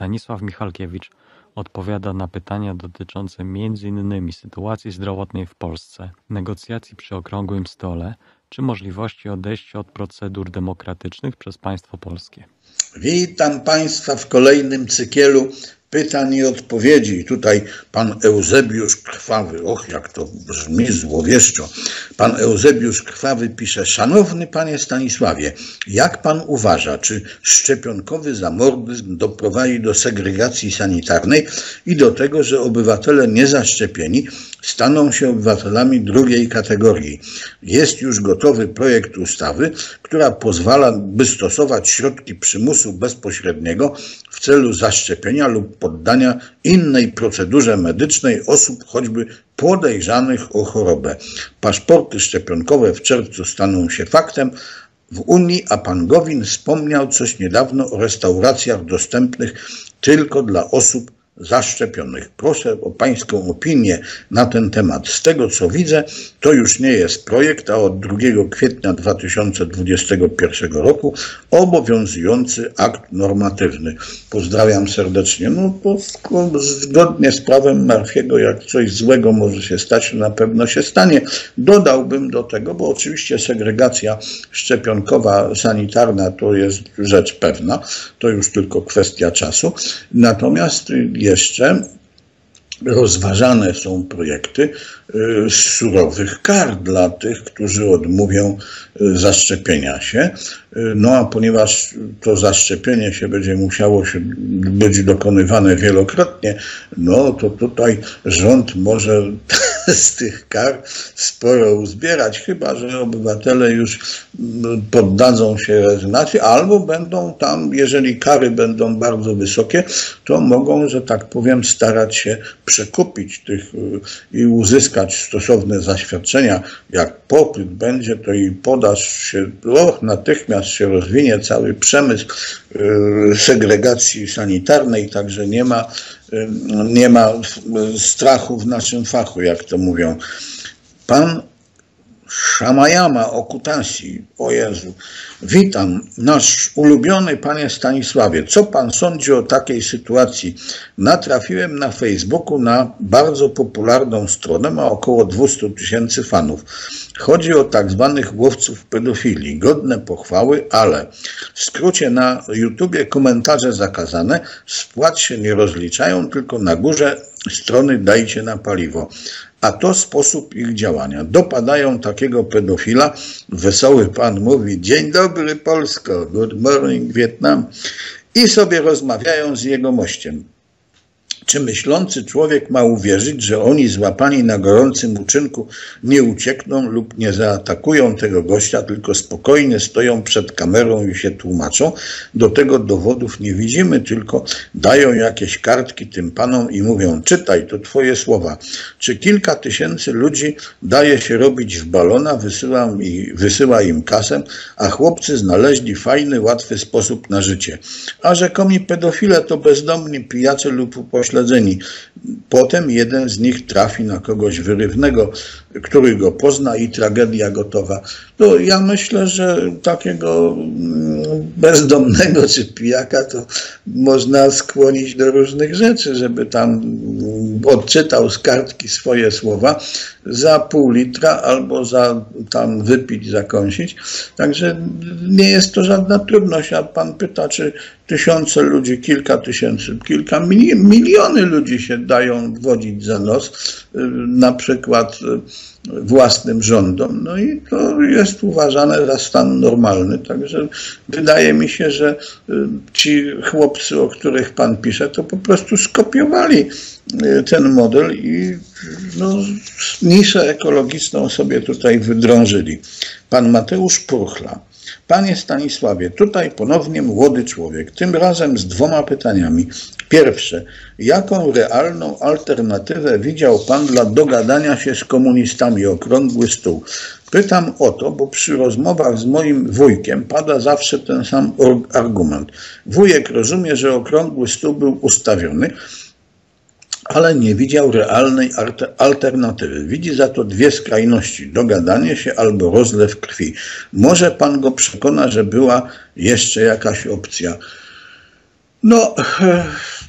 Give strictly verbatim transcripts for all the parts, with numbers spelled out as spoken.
Stanisław Michalkiewicz odpowiada na pytania dotyczące między innymi sytuacji zdrowotnej w Polsce, negocjacji przy okrągłym stole, czy możliwości odejścia od procedur demokratycznych przez państwo polskie. Witam Państwa w kolejnym cykielu pytań i odpowiedzi. I tutaj pan Eusebiusz Krwawy, och jak to brzmi złowieszczo, pan Eusebiusz Krwawy pisze: Szanowny panie Stanisławie, jak pan uważa, czy szczepionkowy zamordyzm doprowadzi do segregacji sanitarnej i do tego, że obywatele niezaszczepieni staną się obywatelami drugiej kategorii? Jest już gotowy projekt ustawy, która pozwala, by stosować środki przymusu bezpośredniego w celu zaszczepienia lub poddania innej procedurze medycznej osób choćby podejrzanych o chorobę. Paszporty szczepionkowe w czerwcu staną się faktem w Unii, a pan Gowin wspomniał coś niedawno o restauracjach dostępnych tylko dla osób zaszczepionych. Proszę o pańską opinię na ten temat. Z tego co widzę, to już nie jest projekt, a od drugiego kwietnia dwa tysiące dwudziestego pierwszego roku obowiązujący akt normatywny. Pozdrawiam serdecznie. No to zgodnie z prawem Murphy'ego, jak coś złego może się stać, to na pewno się stanie. Dodałbym do tego, bo oczywiście segregacja szczepionkowa, sanitarna to jest rzecz pewna, to już tylko kwestia czasu. Natomiast jeszcze rozważane są projekty surowych kar dla tych, którzy odmówią zaszczepienia się. No a ponieważ to zaszczepienie się będzie musiało się być dokonywane wielokrotnie, no to tutaj rząd może z tych kar sporo uzbierać, chyba że obywatele już poddadzą się rezygnacji, albo będą tam, jeżeli kary będą bardzo wysokie, to mogą, że tak powiem, starać się przekupić tych i uzyskać stosowne zaświadczenia. Jak popyt będzie, to i podaż się, o, natychmiast się rozwinie cały przemysł segregacji sanitarnej, także nie ma nie ma strachu w naszym fachu, jak to mówią. Pan Szamayama Okutasi, o Jezu, witam, nasz ulubiony panie Stanisławie, co pan sądzi o takiej sytuacji? Natrafiłem na Facebooku na bardzo popularną stronę, ma około dwieście tysięcy fanów. Chodzi o tak zwanych łowców pedofilii, godne pochwały, ale w skrócie na YouTubie komentarze zakazane, spłat się nie rozliczają, tylko na górze strony dajcie na paliwo. A to sposób ich działania. Dopadają takiego pedofila, wesoły pan mówi: dzień dobry Polsko, good morning Wietnam, i sobie rozmawiają z jego mościem. Czy myślący człowiek ma uwierzyć, że oni złapani na gorącym uczynku nie uciekną lub nie zaatakują tego gościa, tylko spokojnie stoją przed kamerą i się tłumaczą? Do tego dowodów nie widzimy, tylko dają jakieś kartki tym panom i mówią: czytaj, to twoje słowa. Czy kilka tysięcy ludzi daje się robić w balona, wysyła, i, wysyła im kasę, a chłopcy znaleźli fajny, łatwy sposób na życie. A rzekomi pedofile to bezdomni pijacze lub upośledzeni. Potem jeden z nich trafi na kogoś wyrywnego, który go pozna i tragedia gotowa. No, ja myślę, że takiego bezdomnego czy pijaka to można skłonić do różnych rzeczy, żeby tam odczytał z kartki swoje słowa za pół litra albo za tam wypić, zakąsić. Także nie jest to żadna trudność. A pan pyta, czy tysiące ludzi, kilka tysięcy, kilka miliony ludzi się dają wodzić za nos, na przykład własnym rządom. No i to jest uważane za stan normalny. Także wydaje mi się, że ci chłopcy, o których pan pisze, to po prostu skopiowali ten model i no, niszę ekologiczną sobie tutaj wydrążyli. Pan Mateusz Purchla. Panie Stanisławie, tutaj ponownie młody człowiek, tym razem z dwoma pytaniami. Pierwsze, jaką realną alternatywę widział pan dla dogadania się z komunistami, okrągły stół? Pytam o to, bo przy rozmowach z moim wujkiem pada zawsze ten sam argument. Wujek rozumie, że okrągły stół był ustawiony, ale nie widział realnej alternatywy. Widzi za to dwie skrajności, dogadanie się albo rozlew krwi. Może pan go przekona, że była jeszcze jakaś opcja? No,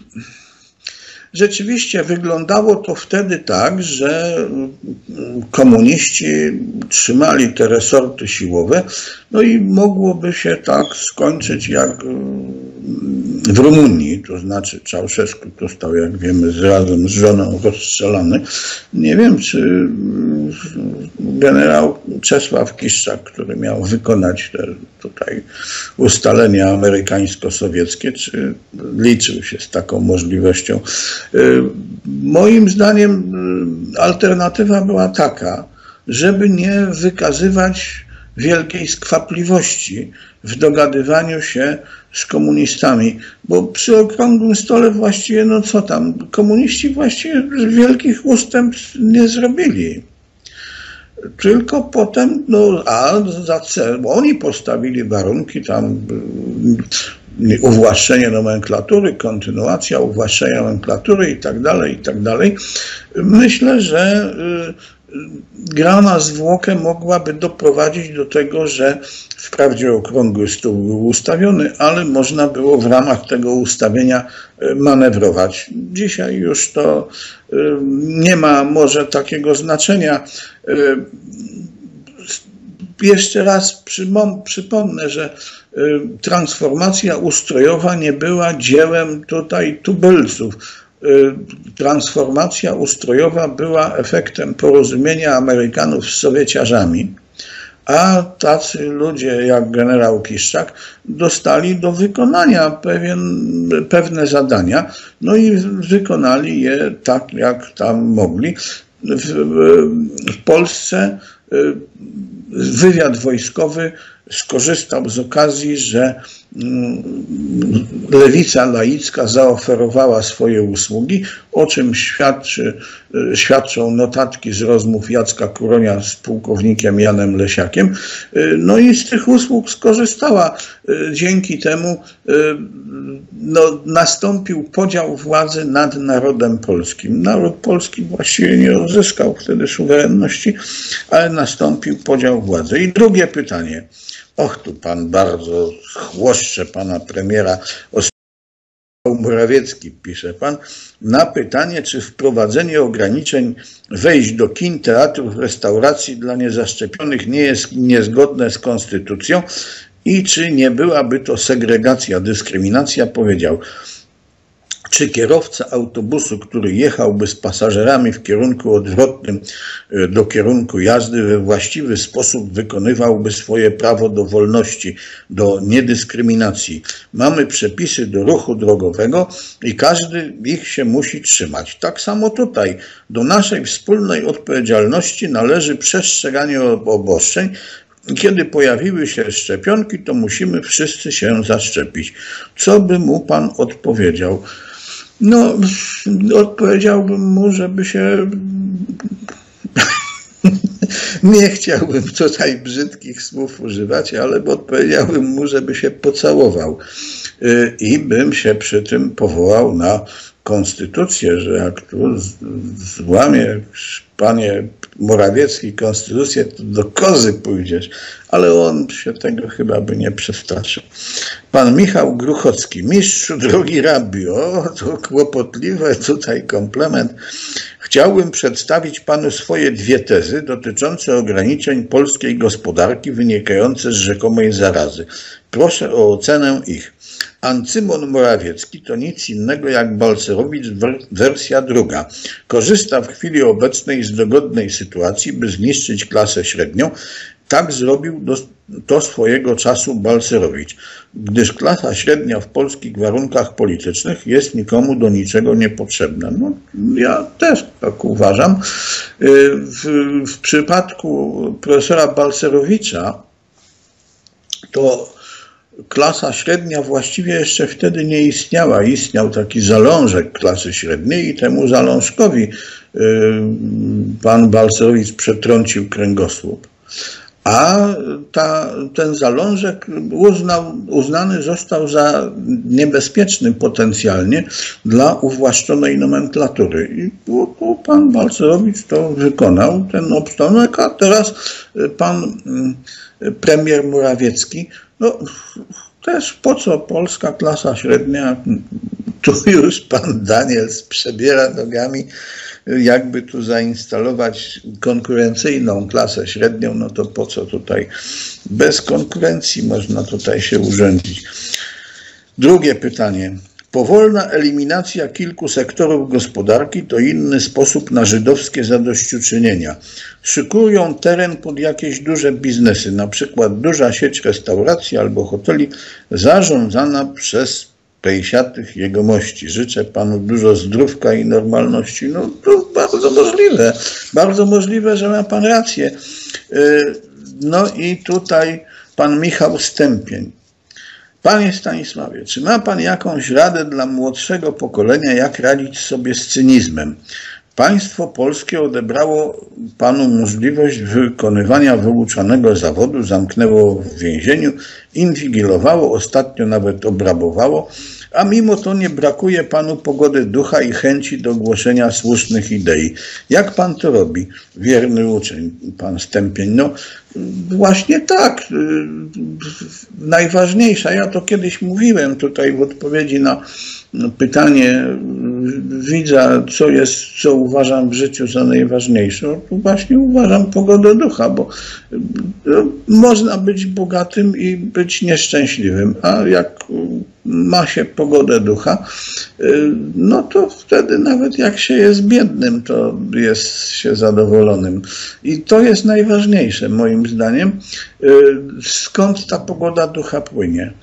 rzeczywiście wyglądało to wtedy tak, że komuniści trzymali te resorty siłowe, no i mogłoby się tak skończyć jak w Rumunii, to znaczy Ceaușescu został, jak wiemy, razem z żoną rozstrzelany. Nie wiem, czy generał Czesław Kiszczak, który miał wykonać te tutaj ustalenia amerykańsko-sowieckie, czy liczył się z taką możliwością. Moim zdaniem alternatywa była taka, żeby nie wykazywać wielkiej skwapliwości w dogadywaniu się z komunistami, bo przy okrągłym stole właściwie, no co tam, komuniści właściwie wielkich ustępstw nie zrobili. Tylko potem, no a za cel, bo oni postawili warunki tam, uwłaszczenie nomenklatury, kontynuacja uwłaszczenia nomenklatury i tak dalej, i tak dalej. Myślę, że gra na zwłokę mogłaby doprowadzić do tego, że wprawdzie okrągły stół był ustawiony, ale można było w ramach tego ustawienia manewrować. Dzisiaj już to nie ma może takiego znaczenia. Jeszcze raz przypomnę, że transformacja ustrojowa nie była dziełem tutaj tubylców. Transformacja ustrojowa była efektem porozumienia Amerykanów z Sowieciarzami, a tacy ludzie jak generał Kiszczak dostali do wykonania pewien, pewne zadania, no i wykonali je tak, jak tam mogli. W, w Polsce wywiad wojskowy skorzystał z okazji, że lewica laicka zaoferowała swoje usługi, o czym świadczy, świadczą notatki z rozmów Jacka Kuronia z pułkownikiem Janem Lesiakiem. No i z tych usług skorzystała. Dzięki temu no, nastąpił podział władzy nad narodem polskim. Naród polski właściwie nie uzyskał wtedy suwerenności, ale nastąpił podział władzy. I drugie pytanie. Och, tu pan bardzo chłoszcze pana premiera. Morawiecki, pisze pan, na pytanie, czy wprowadzenie ograniczeń wejść do kin, teatrów, restauracji dla niezaszczepionych nie jest niezgodne z konstytucją i czy nie byłaby to segregacja, dyskryminacja, powiedział: czy kierowca autobusu, który jechałby z pasażerami w kierunku odwrotnym do kierunku jazdy, we właściwy sposób wykonywałby swoje prawo do wolności, do niedyskryminacji. Mamy przepisy do ruchu drogowego i każdy ich się musi trzymać. Tak samo tutaj do naszej wspólnej odpowiedzialności należy przestrzeganie obostrzeń. Kiedy pojawiły się szczepionki, to musimy wszyscy się zaszczepić. Co by mu pan odpowiedział? No, odpowiedziałbym mu, żeby się... Nie chciałbym tutaj brzydkich słów używać, ale odpowiedziałbym mu, żeby się pocałował. I bym się przy tym powołał na konstytucję, że jak tu złamie panie Morawiecki konstytucję, to do kozy pójdziesz. Ale on się tego chyba by nie przestraszył. Pan Michał Gruchocki, mistrzu drogi rabbi, o, to kłopotliwe tutaj komplement. Chciałbym przedstawić panu swoje dwie tezy dotyczące ograniczeń polskiej gospodarki wynikające z rzekomej zarazy. Proszę o ocenę ich. Ancymon Morawiecki to nic innego jak Balcerowicz wersja druga. Korzysta w chwili obecnej z dogodnej sytuacji, by zniszczyć klasę średnią. Tak zrobił do, to swojego czasu Balcerowicz, gdyż klasa średnia w polskich warunkach politycznych jest nikomu do niczego niepotrzebna. No, ja też tak uważam. W, w przypadku profesora Balcerowicza to klasa średnia właściwie jeszcze wtedy nie istniała. Istniał taki zalążek klasy średniej i temu zalążkowi pan Balcerowicz przetrącił kręgosłup. A ta, ten zalążek uznał, uznany został za niebezpieczny potencjalnie dla uwłaszczonej nomenklatury. I tu, tu pan Balcerowicz to wykonał, ten obstonek, a teraz pan premier Morawiecki, no, też po co polska klasa średnia? Tu już pan Daniels przebiera nogami, jakby tu zainstalować konkurencyjną klasę średnią, no to po co tutaj? Bez konkurencji można tutaj się urządzić. Drugie pytanie. Powolna eliminacja kilku sektorów gospodarki to inny sposób na żydowskie zadośćuczynienia. Szykują teren pod jakieś duże biznesy, na przykład duża sieć restauracji albo hoteli zarządzana przez pejsiatych jegomości. Życzę panu dużo zdrówka i normalności. No to bardzo możliwe, bardzo możliwe, że ma pan rację. No i tutaj pan Michał Stępień. Panie Stanisławie, czy ma pan jakąś radę dla młodszego pokolenia, jak radzić sobie z cynizmem? Państwo polskie odebrało panu możliwość wykonywania wyuczonego zawodu, zamknęło w więzieniu, inwigilowało, ostatnio nawet obrabowało, a mimo to nie brakuje panu pogody ducha i chęci do głoszenia słusznych idei. Jak pan to robi, wierny uczeń, pan Stępień? No właśnie tak. Najważniejsza, ja to kiedyś mówiłem tutaj w odpowiedzi na pytanie widza, co jest, co uważam w życiu za najważniejsze. To właśnie uważam pogodę ducha, bo można być bogatym i być nieszczęśliwym, a jak ma się pogodę ducha, no to wtedy nawet jak się jest biednym, to jest się zadowolonym. I to jest najważniejsze moim zdaniem. Skąd ta pogoda ducha płynie?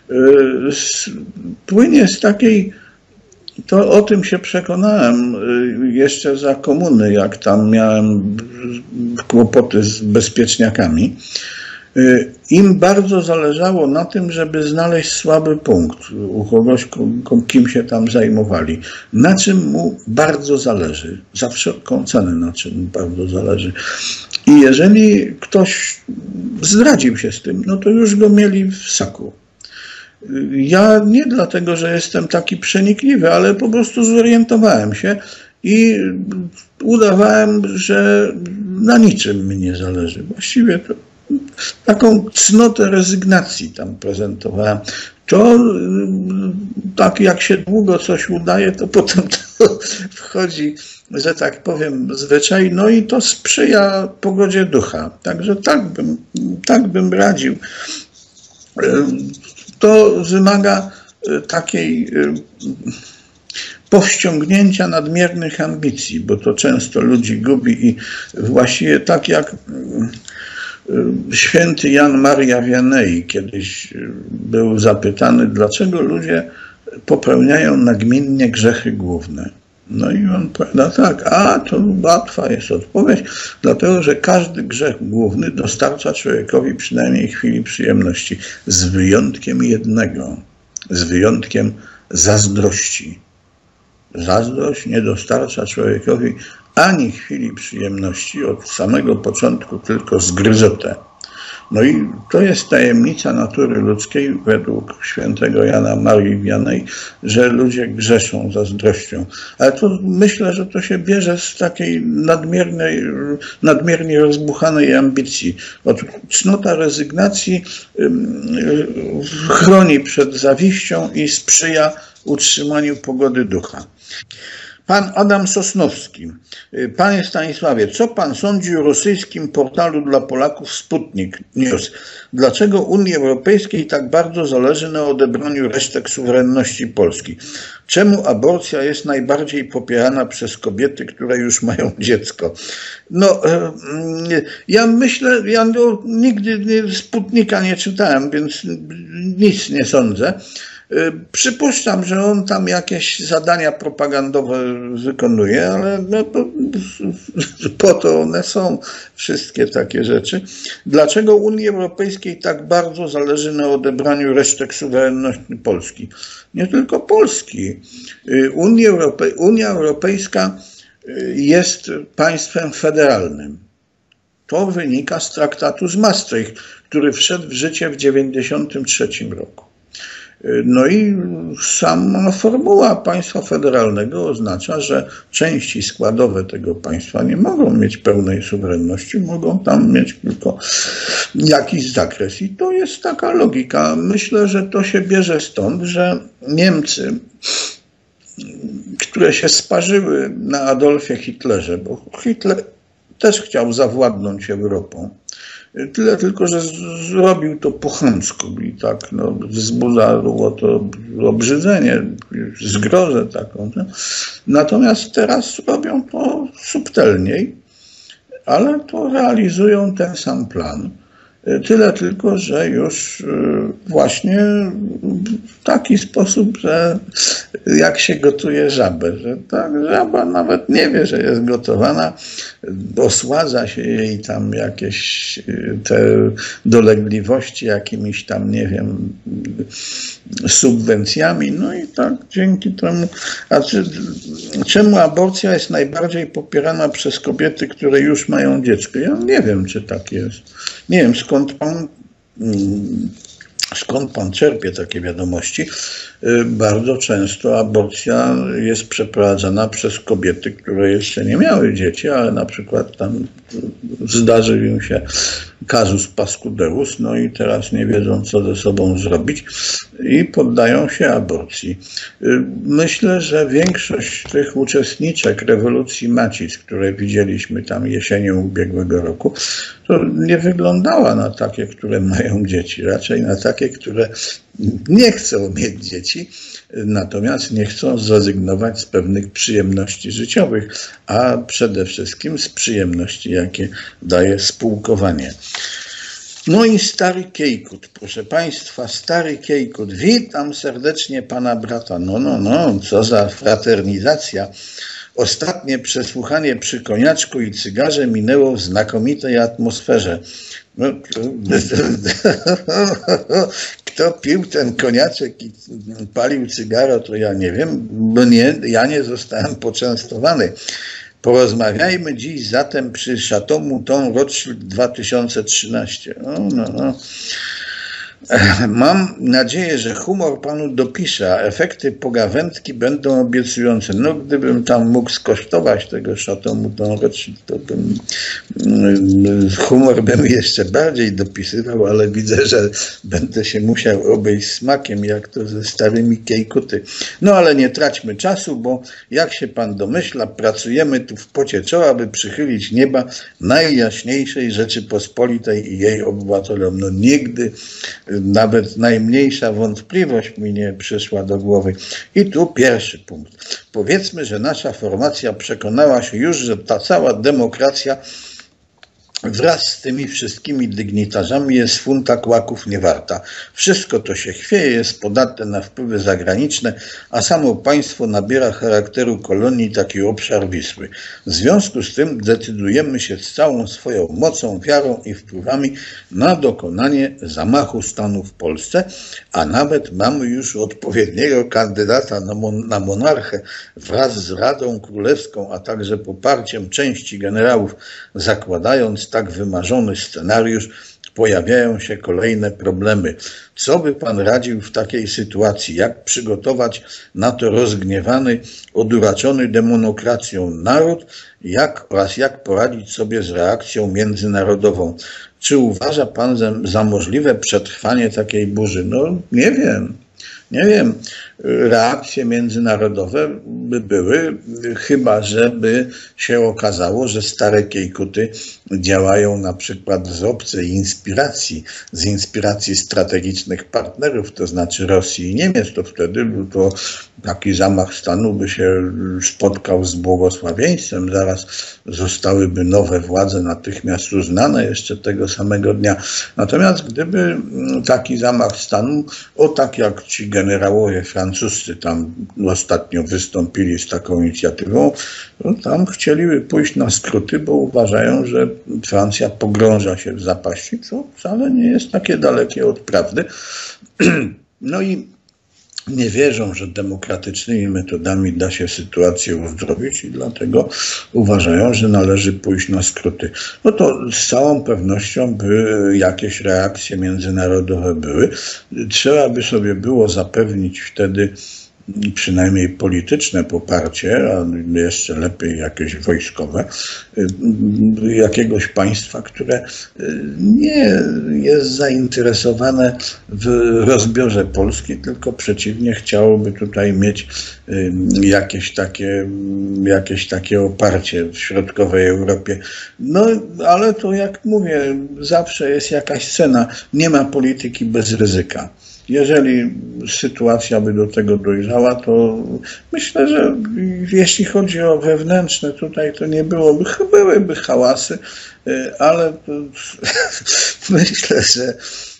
Płynie z takiej, to o tym się przekonałem jeszcze za komuny, jak tam miałem kłopoty z bezpieczniakami. Im bardzo zależało na tym, żeby znaleźć słaby punkt u kogoś, kim się tam zajmowali. Na czym mu bardzo zależy. Za wszelką cenę na czym mu bardzo zależy. I jeżeli ktoś zdradził się z tym, no to już go mieli w saku. Ja nie dlatego, że jestem taki przenikliwy, ale po prostu zorientowałem się i udawałem, że na niczym mi nie zależy. Właściwie to taką cnotę rezygnacji tam prezentowałem. To tak jak się długo coś udaje, to potem to wchodzi, że tak powiem, zwyczaj, no i to sprzyja pogodzie ducha. Także tak bym, tak bym radził. To wymaga takiej powściągnięcia nadmiernych ambicji, bo to często ludzi gubi i właściwie tak jak święty Jan Maria Vianney kiedyś był zapytany, dlaczego ludzie popełniają nagminnie grzechy główne. No i on powiada tak, a to łatwa jest odpowiedź, dlatego że każdy grzech główny dostarcza człowiekowi przynajmniej chwili przyjemności, z wyjątkiem jednego, z wyjątkiem zazdrości. Zazdrość nie dostarcza człowiekowi ani chwili przyjemności, od samego początku tylko zgryzotę. No i to jest tajemnica natury ludzkiej według świętego Jana Marii Vianney, że ludzie grzeszą zazdrością. Ale to myślę, że to się bierze z takiej nadmiernej, nadmiernie rozbuchanej ambicji. Od cnota rezygnacji chroni przed zawiścią i sprzyja utrzymaniu pogody ducha. Pan Adam Sosnowski. Panie Stanisławie, co pan sądzi o rosyjskim portalu dla Polaków Sputnik News? Dlaczego Unii Europejskiej tak bardzo zależy na odebraniu resztek suwerenności Polski? Czemu aborcja jest najbardziej popierana przez kobiety, które już mają dziecko? No, ja myślę, ja no, nigdy Sputnika nie czytałem, więc nic nie sądzę. Przypuszczam, że on tam jakieś zadania propagandowe wykonuje, ale no to, po to one są, wszystkie takie rzeczy. Dlaczego Unii Europejskiej tak bardzo zależy na odebraniu resztek suwerenności Polski? Nie tylko Polski. Unia, Europej- Unia Europejska jest państwem federalnym. To wynika z traktatu z Maastricht, który wszedł w życie w tysiąc dziewięćset dziewięćdziesiątym trzecim roku. No i sama formuła państwa federalnego oznacza, że części składowe tego państwa nie mogą mieć pełnej suwerenności, mogą tam mieć tylko jakiś zakres. I to jest taka logika. Myślę, że to się bierze stąd, że Niemcy, które się sparzyły na Adolfie Hitlerze, bo Hitler też chciał zawładnąć Europą. Tyle tylko, że zrobił to po chamsku i tak no, wzbudzało to obrzydzenie, zgrozę taką. Nie? Natomiast teraz robią to subtelniej, ale to realizują ten sam plan. Tyle tylko, że już właśnie w taki sposób, że jak się gotuje żabę, że ta żaba nawet nie wie, że jest gotowana, osładza się jej tam jakieś te dolegliwości jakimiś tam, nie wiem, subwencjami, no i tak dzięki temu, a czy, czemu aborcja jest najbardziej popierana przez kobiety, które już mają dziecko? Ja nie wiem, czy tak jest. Nie wiem, skąd pan, skąd pan czerpie takie wiadomości. Bardzo często aborcja jest przeprowadzana przez kobiety, które jeszcze nie miały dzieci, ale na przykład tam zdarzył im się kazus pascudeus, no i teraz nie wiedzą, co ze sobą zrobić i poddają się aborcji. Myślę, że większość tych uczestniczek rewolucji macic, które widzieliśmy tam jesienią ubiegłego roku, to nie wyglądała na takie, które mają dzieci, raczej na takie, które nie chcą mieć dzieci, natomiast nie chcą zrezygnować z pewnych przyjemności życiowych, a przede wszystkim z przyjemności, jakie daje spółkowanie. No i stary Kiejkut, proszę Państwa, stary Kiejkut. Witam serdecznie pana brata. No, no, no, co za fraternizacja. Ostatnie przesłuchanie przy koniaczku i cygarze minęło w znakomitej atmosferze. No, kto pił ten koniaczek i palił cygaro, to ja nie wiem, bo nie, ja nie zostałem poczęstowany. Porozmawiajmy dziś zatem przy Chateau Mouton Rothschild dwa tysiące trzynaście. No, no, no. Mam nadzieję, że humor panu dopisze, a efekty pogawędki będą obiecujące. No, gdybym tam mógł skosztować tego Chateau Mouton Rothschild, to bym humor bym jeszcze bardziej dopisywał, ale widzę, że będę się musiał obejść smakiem, jak to ze starymi Kiejkuty. No, ale nie traćmy czasu, bo jak się pan domyśla, pracujemy tu w pocie czoła, by przychylić nieba najjaśniejszej Rzeczypospolitej i jej obywatelom. No, nigdy nawet najmniejsza wątpliwość mi nie przyszła do głowy. I tu pierwszy punkt. Powiedzmy, że nasza formacja przekonała się już, że ta cała demokracja wraz z tymi wszystkimi dygnitarzami jest funta kłaków niewarta. Wszystko to się chwieje, jest podatne na wpływy zagraniczne, a samo państwo nabiera charakteru kolonii, taki obszar Wisły. W związku z tym decydujemy się z całą swoją mocą, wiarą i wpływami na dokonanie zamachu stanu w Polsce, a nawet mamy już odpowiedniego kandydata na, mon na monarchę wraz z Radą Królewską, a także poparciem części generałów, zakładając tak wymarzony scenariusz, pojawiają się kolejne problemy. Co by pan radził w takiej sytuacji? Jak przygotować na to rozgniewany, oduraczony demonokracją naród jak, oraz jak poradzić sobie z reakcją międzynarodową? Czy uważa pan za, za możliwe przetrwanie takiej burzy? No nie wiem. Nie wiem, reakcje międzynarodowe by były, chyba że by się okazało, że stare Kiejkuty działają na przykład z obcej inspiracji, z inspiracji strategicznych partnerów, to znaczy Rosji i Niemiec, to wtedy to taki zamach stanu by się spotkał z błogosławieństwem, zaraz zostałyby nowe władze natychmiast uznane jeszcze tego samego dnia. Natomiast gdyby taki zamach stanu, o tak jak ci generałowie francuscy tam ostatnio wystąpili z taką inicjatywą, no tam chcieliby pójść na skróty, bo uważają, że Francja pogrąża się w zapaści, co wcale nie jest takie dalekie od prawdy. No i nie wierzą, że demokratycznymi metodami da się sytuację uzdrowić i dlatego uważają, że należy pójść na skróty. No to z całą pewnością by jakieś reakcje międzynarodowe były. Trzeba by sobie było zapewnić wtedy przynajmniej polityczne poparcie, a jeszcze lepiej jakieś wojskowe, jakiegoś państwa, które nie jest zainteresowane w rozbiorze Polski, tylko przeciwnie chciałoby tutaj mieć jakieś takie, jakieś takie oparcie w środkowej Europie. No, ale to jak mówię, zawsze jest jakaś cena. Nie ma polityki bez ryzyka. Jeżeli sytuacja by do tego dojrzała, to myślę, że jeśli chodzi o wewnętrzne tutaj, to nie byłoby, byłyby hałasy, ale myślę, że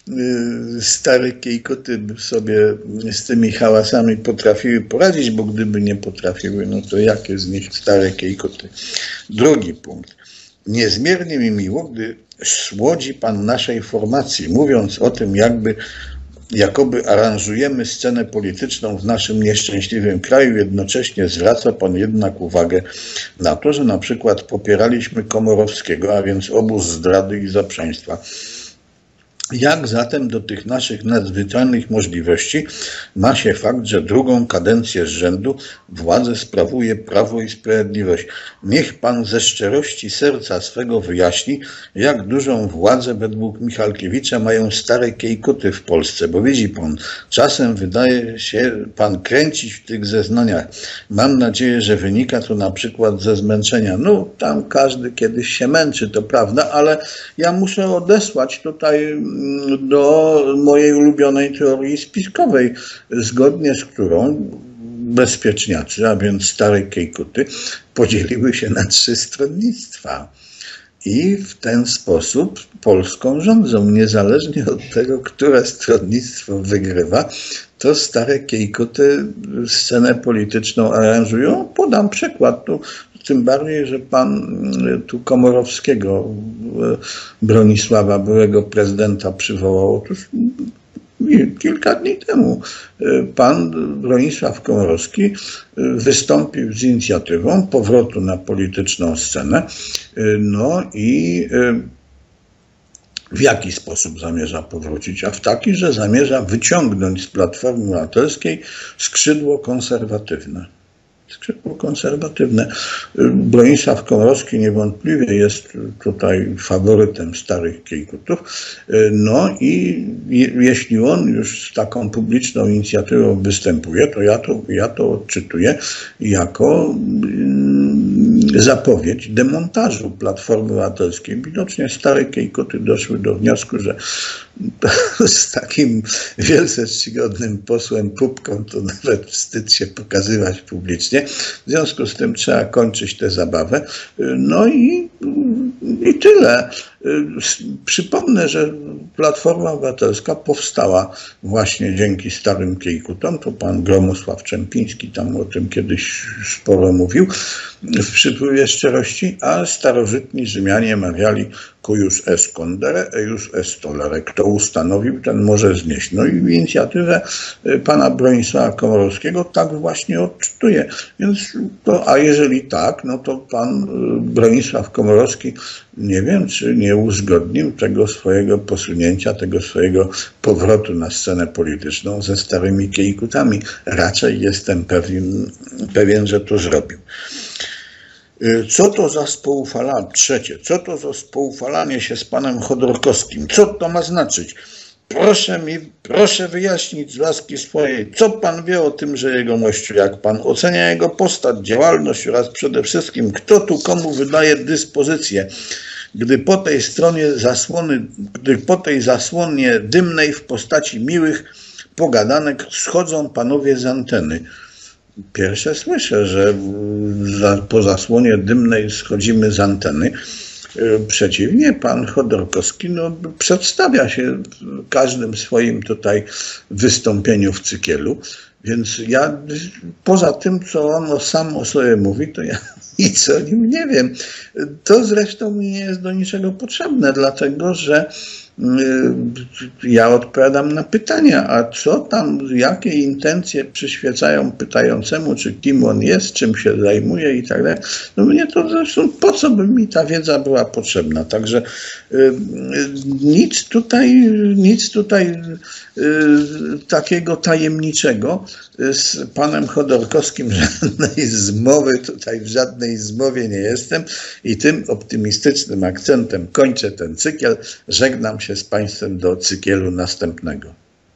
stare kiejkoty by sobie z tymi hałasami potrafiły poradzić, bo gdyby nie potrafiły, no to jakie z nich stare kiejkoty. Drugi punkt. Niezmiernie mi miło, gdy słodzi pan naszej formacji, mówiąc o tym, jakby jakoby aranżujemy scenę polityczną w naszym nieszczęśliwym kraju, jednocześnie zwraca pan jednak uwagę na to, że na przykład popieraliśmy Komorowskiego, a więc obóz zdrady i zaprzeństwa. Jak zatem do tych naszych nadzwyczajnych możliwości ma się fakt, że drugą kadencję z rzędu władzę sprawuje Prawo i Sprawiedliwość? Niech pan ze szczerości serca swego wyjaśni, jak dużą władzę według Michalkiewicza mają stare kiejkuty w Polsce, bo widzi pan, czasem wydaje się pan kręcić w tych zeznaniach. Mam nadzieję, że wynika to na przykład ze zmęczenia. No, tam każdy kiedyś się męczy, to prawda, ale ja muszę odesłać tutaj do mojej ulubionej teorii spiskowej, zgodnie z którą bezpieczniacy, a więc stare kiejkuty, podzieliły się na trzy stronnictwa. I w ten sposób Polską rządzą, niezależnie od tego, które stronnictwo wygrywa, to stare kiejkuty scenę polityczną aranżują. Podam przykład tu. Tym bardziej, że pan tu Komorowskiego, Bronisława, byłego prezydenta, przywołał. Otóż kilka dni temu pan Bronisław Komorowski wystąpił z inicjatywą powrotu na polityczną scenę. No i w jaki sposób zamierza powrócić? A w taki, że zamierza wyciągnąć z Platformy Obywatelskiej skrzydło konserwatywne. Skrzydło konserwatywne. Bronisław Komorowski niewątpliwie jest tutaj faworytem starych kiejkutów. No i jeśli on już z taką publiczną inicjatywą występuje, to ja to, ja to odczytuję jako zapowiedź demontażu Platformy Obywatelskiej. Widocznie stare kiejkuty doszły do wniosku, że z takim wielce czcigodnym posłem Pupką to nawet wstyd się pokazywać publicznie. W związku z tym trzeba kończyć tę zabawę. No i, i tyle. Przypomnę, że Platforma Obywatelska powstała właśnie dzięki starym kiejkutom. To pan Gromosław Czempiński tam o tym kiedyś sporo mówił w przypływie szczerości, a starożytni Rzymianie mawiali cuius est condere, eius est tolere. Kto ustanowił, ten może znieść. No i inicjatywę pana Bronisława Komorowskiego tak właśnie odczytuje. Więc to, a jeżeli tak, no to pan Bronisław Komorowski, nie wiem, czy nie uzgodnił tego swojego posunięcia, tego swojego powrotu na scenę polityczną ze starymi kiejkutami. Raczej jestem pewien, pewien, że to zrobił. Co to za spoufalanie? Trzecie, co to za spoufalanie się z panem Chodorkowskim? Co to ma znaczyć? Proszę mi, proszę wyjaśnić z łaski swojej, co pan wie o tymże jegomościu, jak pan ocenia jego postać, działalność oraz przede wszystkim, kto tu komu wydaje dyspozycję, gdy po tej stronie zasłony, gdy po tej zasłonie dymnej w postaci miłych pogadanek schodzą panowie z anteny. Pierwsze słyszę, że po zasłonie dymnej schodzimy z anteny. Przeciwnie, pan Chodorkowski no, przedstawia się w każdym swoim tutaj wystąpieniu w Cykielu, więc ja poza tym, co on sam o sobie mówi, to ja nic o nim nie wiem. To zresztą mi nie jest do niczego potrzebne, dlatego że ja odpowiadam na pytania, a co tam, jakie intencje przyświecają pytającemu, czy kim on jest, czym się zajmuje i tak dalej. No mnie to zresztą, po co by mi ta wiedza była potrzebna? Także y, nic tutaj, nic tutaj y, takiego tajemniczego z panem Chodorkowskim żadnej zmowy, tutaj w żadnej zmowie nie jestem i tym optymistycznym akcentem kończę ten cykl. Żegnam się z państwem do cyklu następnego.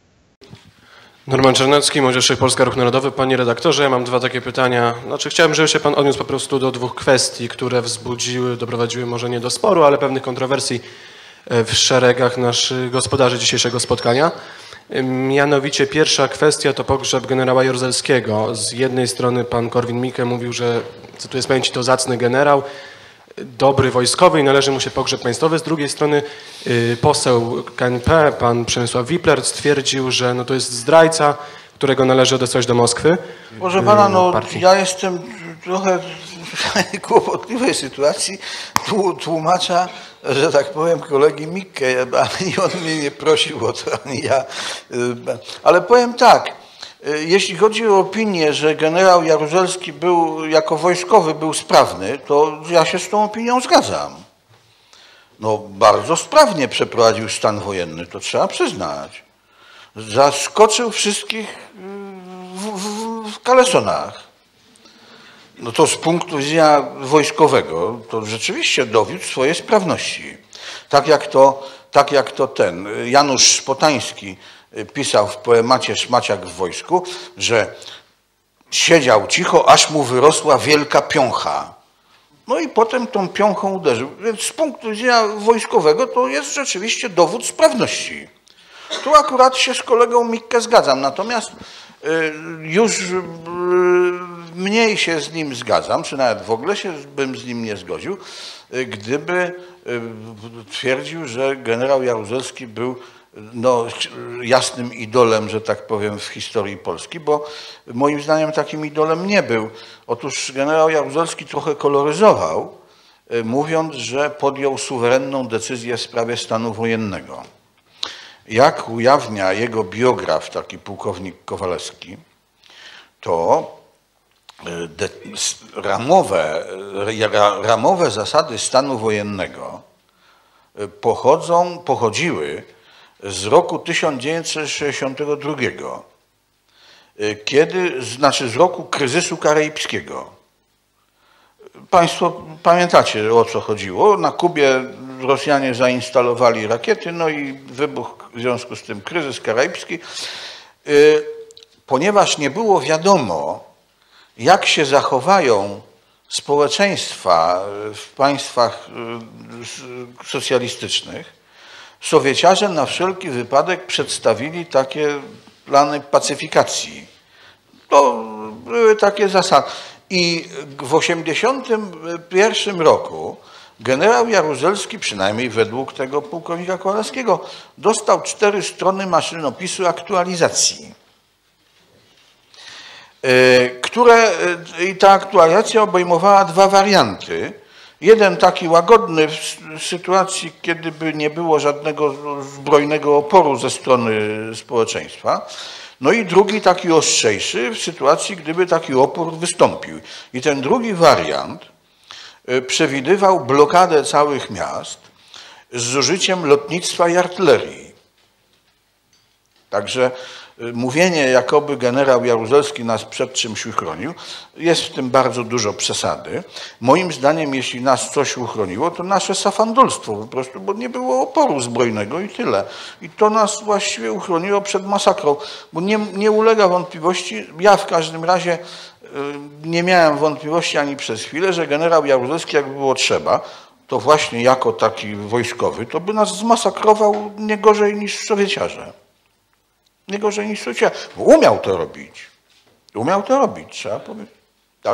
Norman Czernecki, Młodzież Polska Ruch Narodowy. Panie redaktorze, ja mam dwa takie pytania. Znaczy chciałem, żeby się pan odniósł po prostu do dwóch kwestii, które wzbudziły, doprowadziły może nie do sporu, ale pewnych kontrowersji w szeregach naszych gospodarzy dzisiejszego spotkania. Mianowicie pierwsza kwestia to pogrzeb generała Jaruzelskiego. Z jednej strony pan Korwin-Mikke mówił, że, cytuję z pamięci, to zacny generał, dobry wojskowy i należy mu się pogrzeb państwowy. Z drugiej strony y, poseł K N P, pan Przemysław Wipler, stwierdził, że no to jest zdrajca, którego należy odesłać do Moskwy. Proszę pana, no ja jestem trochę w kłopotliwej sytuacji tłumacza, że tak powiem, kolegi Mikke, ani on mnie nie prosił o to, ani ja. Ale powiem tak, jeśli chodzi o opinię, że generał Jaruzelski był jako wojskowy był sprawny, to ja się z tą opinią zgadzam. No bardzo sprawnie przeprowadził stan wojenny, to trzeba przyznać. Zaskoczył wszystkich w, w, w kalesonach. No to z punktu widzenia wojskowego to rzeczywiście dowiódł swojej sprawności. Tak jak to, tak jak to ten Janusz Szpotański pisał w poemacie Szmaciak w wojsku, że siedział cicho, aż mu wyrosła wielka piącha. No i potem tą piąchą uderzył. Więc z punktu widzenia wojskowego to jest rzeczywiście dowód sprawności. Tu akurat się z kolegą Mikke zgadzam, natomiast już mniej się z nim zgadzam, czy nawet w ogóle się bym z nim nie zgodził, gdyby twierdził, że generał Jaruzelski był no, jasnym idolem, że tak powiem, w historii Polski, bo moim zdaniem takim idolem nie był. Otóż generał Jaruzelski trochę koloryzował, mówiąc, że podjął suwerenną decyzję w sprawie stanu wojennego. Jak ujawnia jego biograf, taki pułkownik Kowalewski, to ramowe, ramowe zasady stanu wojennego pochodzą, pochodziły z roku tysiąc dziewięćset sześćdziesiątego drugiego, kiedy, znaczy z roku kryzysu karaibskiego. Państwo pamiętacie, o co chodziło. Na Kubie Rosjanie zainstalowali rakiety, no i wybuchł w związku z tym kryzys karaibski. Ponieważ nie było wiadomo, jak się zachowają społeczeństwa w państwach socjalistycznych, Sowieciarze na wszelki wypadek przedstawili takie plany pacyfikacji. To były takie zasady. I w osiemdziesiątym pierwszym roku generał Jaruzelski, przynajmniej według tego pułkownika Kowalewskiego, dostał cztery strony maszynopisu aktualizacji, które, i ta aktualizacja obejmowała dwa warianty. Jeden taki łagodny w sytuacji, kiedy by nie było żadnego zbrojnego oporu ze strony społeczeństwa. No i drugi taki ostrzejszy w sytuacji, gdyby taki opór wystąpił. I ten drugi wariant przewidywał blokadę całych miast z użyciem lotnictwa i artylerii. Także mówienie, jakoby generał Jaruzelski nas przed czymś uchronił, jest w tym bardzo dużo przesady. Moim zdaniem, jeśli nas coś uchroniło, to nasze safandolstwo po prostu, bo nie było oporu zbrojnego i tyle. I to nas właściwie uchroniło przed masakrą, bo nie, nie ulega wątpliwości, ja w każdym razie nie miałem wątpliwości ani przez chwilę, że generał Jaruzelski, jakby było trzeba, to właśnie jako taki wojskowy, to by nas zmasakrował nie gorzej niż Sowieciarze. Nie gorzej niż Sowieciarze. Bo umiał to robić. Umiał to robić, trzeba powiedzieć. Tak?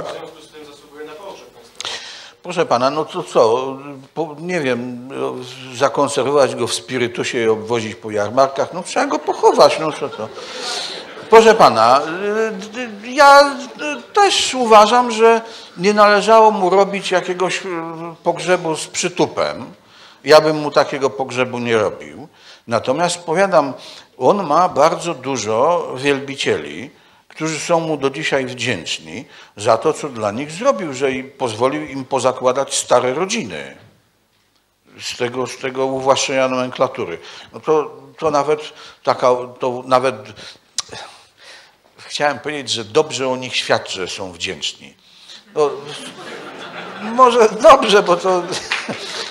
Proszę pana, no to co, po, nie wiem, zakonserwować go w spirytusie i obwozić po jarmarkach, no trzeba go pochować, no co to. Proszę pana, ja też uważam, że nie należało mu robić jakiegoś pogrzebu z przytupem. ja bym mu takiego pogrzebu nie robił. Natomiast powiadam, on ma bardzo dużo wielbicieli, którzy są mu do dzisiaj wdzięczni za to, co dla nich zrobił, że pozwolił im pozakładać stare rodziny z tego, z tego uwłaszczenia nomenklatury. No to, to nawet taka, to nawet chciałem powiedzieć, że dobrze o nich świadczy, że są wdzięczni. No, może dobrze, bo to